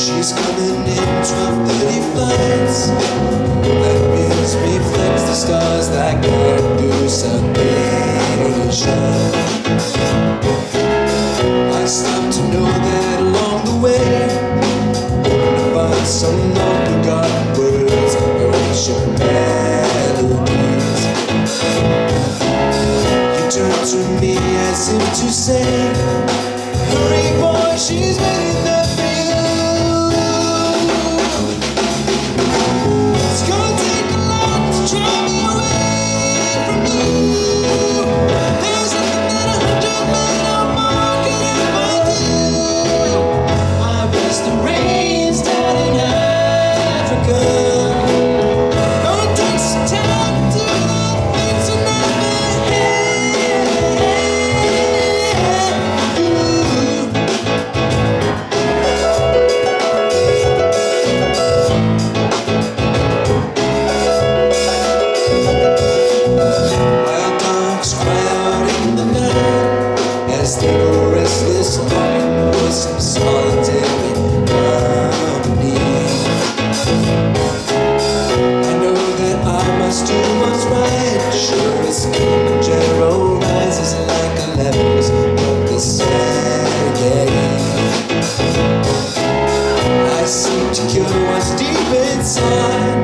She's coming in 12:30 flights. That means reflects the stars that can't do sunbathe. I stopped to know that along the way to find some long-forgotten words or ancient melodies. You turned to me as if to say, hurry boy, she's waiting there for you. It's gonna take a lot to drive me away from you. There's nothing that 100 men or more can ever do. I rest the rains down in Africa. Gonna take some time to do the things you never they go restless, longing for some solitary company. I know that I must do what's right. Sure as Kilimanjaro rises like a levels of the Serengeti. I seem to cure what's deep inside.